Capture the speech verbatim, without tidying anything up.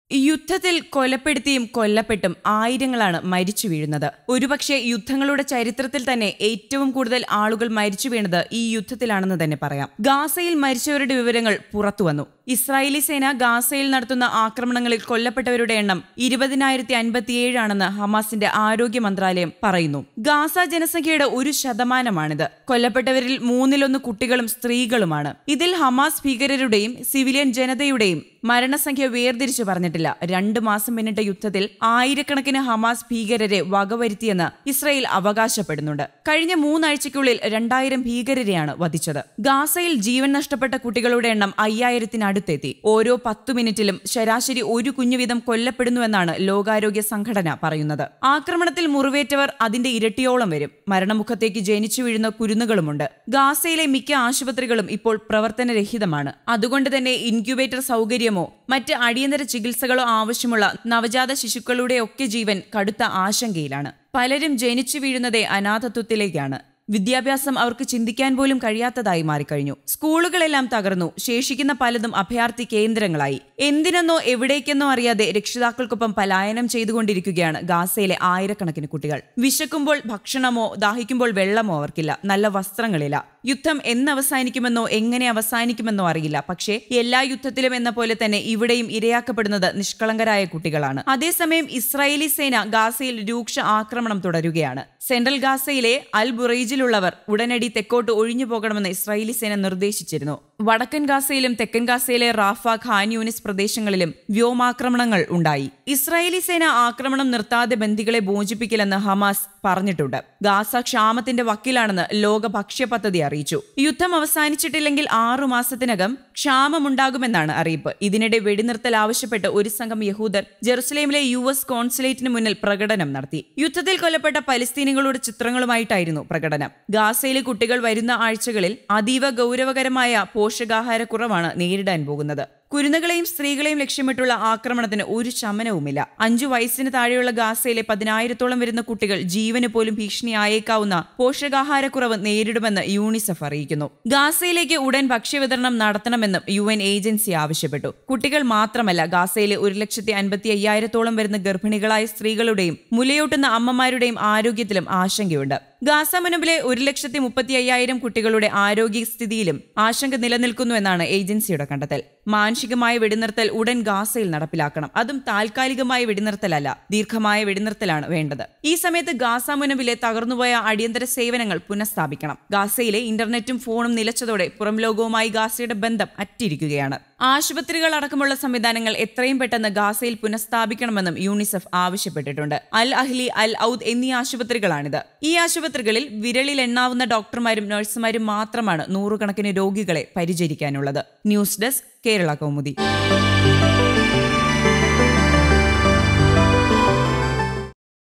യുദ്ധത്തിൽ കൊലപ്പെടുത്തിയും കൊല്ലപ്പെട്ടും ആയിരങ്ങളാണ് മരിച്ചു വീഴുന്നത്. ഒരുപക്ഷെ യുദ്ധങ്ങളുടെ ചരിത്രത്തിൽ തന്നെ ഏറ്റവും കൂടുതൽ ആളുകൾ മരിച്ചു വീണത് ഈ യുദ്ധത്തിലാണെന്ന് തന്നെ പറയാം. ഗാസയിൽ മരിച്ചവരുടെ വിവരങ്ങൾ പുറത്തുവന്നു. ഇസ്രായേലി സേന ഗാസയിൽ നടത്തുന്ന ആക്രമണങ്ങളിൽ കൊല്ലപ്പെട്ടവരുടെ എണ്ണം ഇരുപതിനായിരത്തി അൻപത്തിയേഴാണെന്ന് ഹമാസിന്റെ ആരോഗ്യ മന്ത്രാലയം പറയുന്നു. ഗാസ ജനസംഖ്യയുടെ ഒരു ശതമാനമാണിത്. കൊല്ലപ്പെട്ടവരിൽ മൂന്നിലൊന്ന് കുട്ടികളും സ്ത്രീകളുമാണ്. ഇതിൽ ഹമാസ് ഭീകരരുടെയും സിവിലിയൻ ജനതയുടെയും മരണസംഖ്യ വേർതിരിച്ചു പറഞ്ഞിട്ടില്ല. രണ്ടു മാസം പിന്നിട്ട യുദ്ധത്തിൽ ആയിരക്കണക്കിന് ഹമാസ് ഭീകരരെ വകവരുത്തിയെന്ന് ഇസ്രായേൽ അവകാശപ്പെടുന്നുണ്ട്. കഴിഞ്ഞ മൂന്നാഴ്ചയ്ക്കുള്ളിൽ രണ്ടായിരം ഭീകരരെയാണ് വധിച്ചത്. ഗാസയിൽ ജീവൻ നഷ്ടപ്പെട്ട കുട്ടികളുടെ എണ്ണം അയ്യായിരത്തിനടുത്തെത്തി. ഓരോ പത്തു മിനിറ്റിലും ശരാശരി ഒരു കുഞ്ഞുവീതം കൊല്ലപ്പെടുന്നുവെന്നാണ് ലോകാരോഗ്യ സംഘടന പറയുന്നത്. ആക്രമണത്തിൽ മുറിവേറ്റവർ അതിന്റെ ഇരട്ടിയോളം വരും. മരണമുഖത്തേക്ക് ജനിച്ചു വീഴുന്ന കുരുന്നുകളുമുണ്ട്. ഗാസയിലെ മിക്ക ആശുപത്രികളും ഇപ്പോൾ പ്രവർത്തനരഹിതമാണ്. അതുകൊണ്ട് തന്നെ ഇൻക്യുബേറ്റർ സൗകര്യമോ മറ്റ് അടിയന്തര ചികിത്സകളോ ആവശ്യമുള്ള നവജാത ശിശുക്കളുടെ ഒക്കെ ജീവൻ കടുത്ത ആശങ്കയിലാണ്. പലരും ജനിച്ചു വീഴുന്നതേ അനാഥത്വത്തിലേക്കാണ്. വിദ്യാഭ്യാസം അവർക്ക് ചിന്തിക്കാൻ പോലും കഴിയാത്തതായി മാറിക്കഴിഞ്ഞു. സ്കൂളുകളെല്ലാം തകർന്നു. ശേഷിക്കുന്ന പലതും അഭയാർത്ഥി കേന്ദ്രങ്ങളായി. എന്തിനെന്നോ എവിടേക്കെന്നോ അറിയാതെ രക്ഷിതാക്കൾക്കൊപ്പം പലായനം ചെയ്തുകൊണ്ടിരിക്കുകയാണ് ഗാസയിലെ ആയിരക്കണക്കിന് കുട്ടികൾ. വിശക്കുമ്പോൾ ഭക്ഷണമോ ദാഹിക്കുമ്പോൾ വെള്ളമോ അവർക്കില്ല. നല്ല വസ്ത്രങ്ങളില്ല. യുദ്ധം എന്ന് അവസാനിക്കുമെന്നോ എങ്ങനെ അവസാനിക്കുമെന്നോ അറിയില്ല. പക്ഷേ എല്ലാ യുദ്ധത്തിലും എന്ന പോലെ തന്നെ ഇവിടെയും ഇരയാക്കപ്പെടുന്നത് നിഷ്കളങ്കരായ കുട്ടികളാണ്. അതേസമയം ഇസ്രായേലി സേന ഗാസയിൽ രൂക്ഷ ആക്രമണം തുടരുകയാണ്. സെൻട്രൽ ഗാസയിലെ അൽ ബുറൈജിലുള്ളവർ ഉടനടി തെക്കോട്ട് ഒഴിഞ്ഞു പോകണമെന്ന് ഇസ്രായേലി സേന നിർദ്ദേശിച്ചിരുന്നു. വടക്കൻ ഗാസയിലും തെക്കൻ ഗാസയിലെ റാഫ, ഖാൻ യൂനിസ് പ്രദേശങ്ങളിലും വ്യോമാക്രമണങ്ങൾ ഉണ്ടായി. ഇസ്രായേലി സേന ആക്രമണം നിർത്താതെ ബന്ദികളെ മോചിപ്പിക്കില്ലെന്ന് ഹമാസ് പറഞ്ഞിട്ടുണ്ട്. ഗാസ ക്ഷാമത്തിന്റെ വക്കിലാണെന്ന് ലോക ഭക്ഷ്യ പദ്ധതി അറിയിച്ചു. യുദ്ധം അവസാനിച്ചിട്ടില്ലെങ്കിൽ ആറു മാസത്തിനകം ക്ഷാമമുണ്ടാകുമെന്നാണ് അറിയിപ്പ്. ഇതിനിടെ വെടിനിർത്തൽ ആവശ്യപ്പെട്ട് ഒരു സംഘം യഹൂദർ ജെറുസലേമിലെ യു എസ് കോൺസുലേറ്റിന് മുന്നിൽ പ്രകടനം നടത്തി. യുദ്ധത്തിൽ കൊല്ലപ്പെട്ട പലസ്തീനികളുടെ ചിത്രങ്ങളുമായിട്ടായിരുന്നു പ്രകടനം. ഗാസയിലെ കുട്ടികൾ വരുന്ന ആഴ്ചകളിൽ അതീവ ഗൗരവകരമായ പോഷകാഹാരക്കുറവാണ് നേരിടാൻ പോകുന്നത്. കുരുന്നുകളെയും സ്ത്രീകളെയും ലക്ഷ്യമിട്ടുള്ള ആക്രമണത്തിന് ഒരു ശമനവുമില്ല. അഞ്ചു വയസ്സിന് താഴെയുള്ള ഗാസയിലെ പതിനായിരത്തോളം വരുന്ന കുട്ടികൾ ജീവന് പോലും ഭീഷണിയായേക്കാവുന്ന പോഷകാഹാരക്കുറവ് നേരിടുമെന്ന് യൂണിസെഫ് അറിയിക്കുന്നു. ഗാസയിലേക്ക് ഉടൻ ഭക്ഷ്യവിതരണം നടത്തണമെന്നും യു എൻ ഏജൻസി ആവശ്യപ്പെട്ടു. കുട്ടികൾ മാത്രമല്ല, ഗാസയിലെ ഒരു ലക്ഷത്തി അൻപത്തി അയ്യായിരത്തോളം വരുന്ന ഗർഭിണികളായ സ്ത്രീകളുടെയും മുലയൂട്ടുന്ന അമ്മമാരുടെയും ആരോഗ്യത്തിലും ആശങ്കയുണ്ട്. ഗാസ മുനമ്പിലെ ഒരു ലക്ഷത്തി മുപ്പത്തി അയ്യായിരം കുട്ടികളുടെ ആരോഗ്യസ്ഥിതിയിലും ആശങ്ക നിലനിൽക്കുന്നുവെന്നാണ് ഏജൻസിയുടെ കണ്ടെത്തൽ. മാനുഷികമായ വെടിനിർത്തൽ ഉടൻ ഗാസയിൽ നടപ്പിലാക്കണം. അതും താൽക്കാലികമായ വെടിനിർത്തലല്ല, ദീർഘമായ വെടിനിർത്തലാണ് വേണ്ടത്. ഈ സമയത്ത് ഗാസ മുനമ്പിലെ തകർന്നുപോയ അടിയന്തര സേവനങ്ങൾ പുനഃസ്ഥാപിക്കണം. ഗാസയിലെ ഇന്റർനെറ്റും ഫോണും നിലച്ചതോടെ പുറം ലോകവുമായി ഗാസയുടെ ബന്ധം അറ്റിരിക്കുകയാണ്. ആശുപത്രികൾ അടക്കമുള്ള സംവിധാനങ്ങൾ എത്രയും പെട്ടെന്ന് ഗാസയിൽ പുനഃസ്ഥാപിക്കണമെന്നും യൂണിസെഫ് ആവശ്യപ്പെട്ടിട്ടുണ്ട്. അൽ അഹ്ലി, അൽ ഔദ് എന്നീ ആശുപത്രികളാണിത്. ഈ ആശുപത്രികളിൽ വിരലിൽ എണ്ണാവുന്ന ഡോക്ടർമാരും നഴ്സുമാരും മാത്രമാണ് നൂറുകണക്കിന് രോഗികളെ പരിചരിക്കാനുള്ളത്. News desk, Kerala Kaumudi.